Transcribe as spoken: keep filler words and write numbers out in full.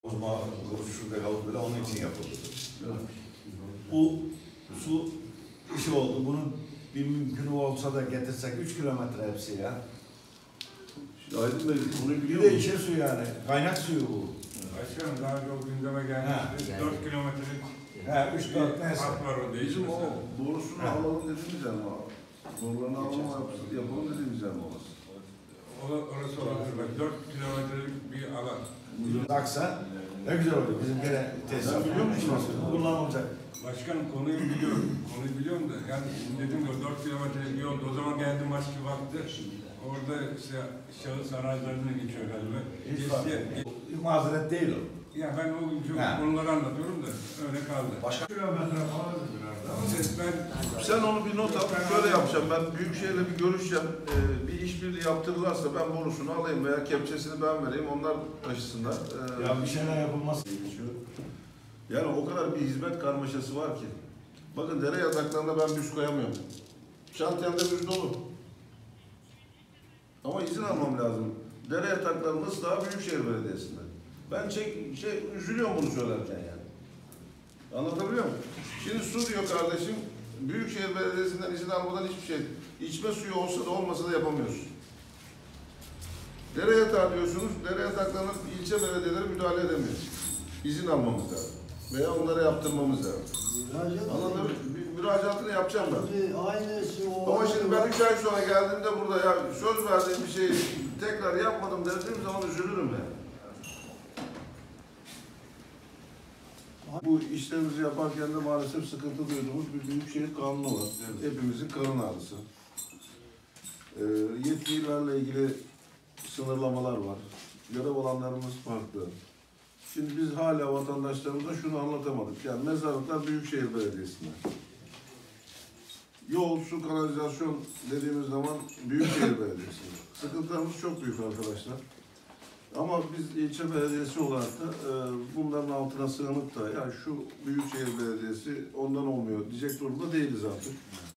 O zaman şurada kalıp böyle onun için yapıldı. Bu su işi oldu. Bunun bir mümkünü olsa da getirsek üç kilometre hepsi ya. Aydın Bey bunu Bir biliyor de musun? içe suyu yani. Kaynak suyu bu. Başkanım daha önce o gündeme gelmişti. dört kilometrelik He, üç dört neyse. hat var o değil. Bizim o borusunu Ha. alalım dediğimiz yer mi o? Borularını alalım yapalım dediğimiz yer mi orası? Orası olabilir. Bak dört kilometrelik bir alan. Aksa ne güzel olur. Bizim gene tesis biliyor musunuz? Kullanılacak. Başkanım konuyu biliyorum. Konuyu biliyorum da yani dedim ki dört kilometrelik bir yolda o zaman geldim başka vakti. Orada işte şahıs arazilerine geçiyor galiba. Hiç Geçti- fark yok. Mazeret değil o. Ya ben o çok Ha. konuları anlatıyorum da öyle kaldı. Başka kilometre falan biraz daha. Ben Sen onu bir not al, şöyle yapacağım. Ben Büyükşehir'le bir görüşeceğim. Ee, bir işbirliği yaptırırlarsa ben borusunu alayım veya kepçesini ben vereyim, onlar taşısınlar. Ee, ya bir şeyler yapılması. Yani o kadar bir hizmet karmaşası var ki. Bakın dere yataklarında ben büz koyamıyorum. Şantiyemde büz dolu. Ama izin almam lazım. Dere yatakları nasıl daha Büyükşehir Belediyesi'nde. Ben çek, şey, üzülüyorum bunu söylerken yani. Anlatabiliyor muyum? Şimdi su diyor kardeşim, Büyükşehir Belediyesi'nden izin almadan hiçbir şey, içme suyu olsa da olmasa da yapamıyorsun. Dere yatağı diyorsunuz, dere yataklarına ilçe belediyeleri müdahale edemiyor. İzin almamız lazım. Veya onlara yaptırmamız lazım. Anladın mı? Bir müracaatını yapacağım ben. Aynısı o. Ama şimdi ben üç ay sonra geldiğimde burada ya söz verdiğim bir şeyi tekrar yapmadım dediğim zaman üzülürüm ya. Bu işlerimizi yaparken de maalesef sıkıntı duyduğumuz bir büyükşehir kanunu var. Yani hepimizin karın ağrısı. Ee, yetkilerle ilgili sınırlamalar var. Görev alanlarımız farklı. Şimdi biz hala vatandaşlarımıza şunu anlatamadık. Yani mezarlıklar Büyükşehir Belediyesi'nde. Yol, su, kanalizasyon dediğimiz zaman Büyükşehir Belediyesi'nde. Sıkıntılarımız çok büyük arkadaşlar. Ama biz ilçe belediyesi olarak da e, bunların altına sığınıp da ya şu Büyükşehir Belediyesi ondan olmuyor diyecek durumda değiliz artık.